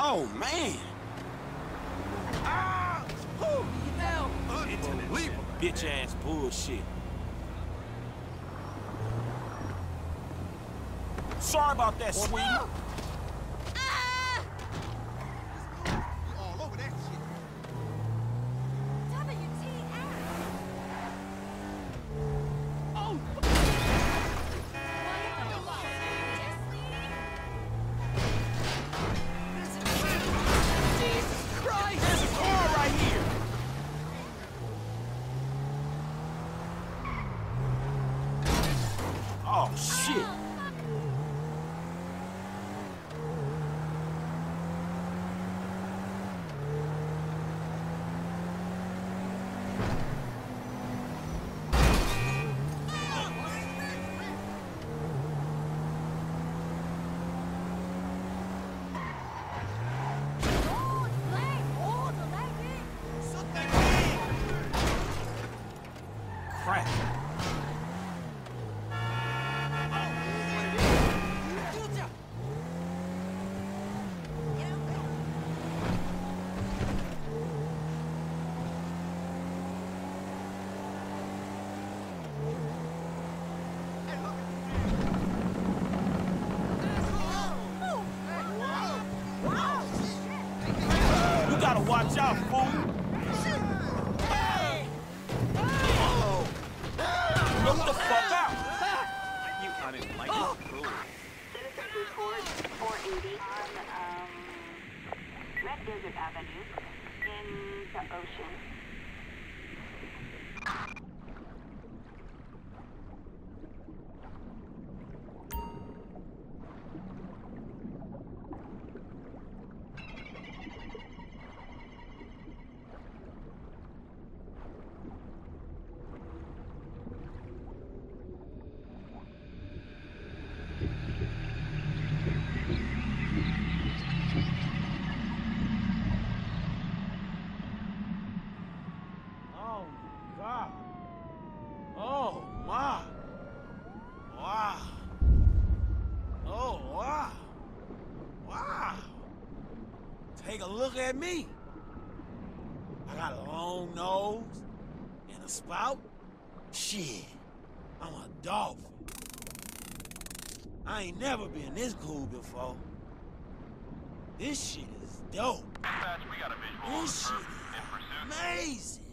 Oh, man. Ah! Who? Now? Unbelievable. Bitch-ass bullshit. Sorry about that, sweetie. All over that shit. WTF? Oh! Jesus Christ! There's a car right here. Oh, shit. Crap. You gotta watch out, fool. Look the fuck out. You unenlightened fool. Citizen report 480 on Red Desert Avenue in the ocean. Oh, God. Oh, my. Wow. Oh, wow. Wow. Take a look at me. I got a long nose and a spout. Shit, I'm a dolphin. I ain't never been this cool before. This shit is dope. Dispatch, we got a visual on This the shit perp in is pursuit. amazing.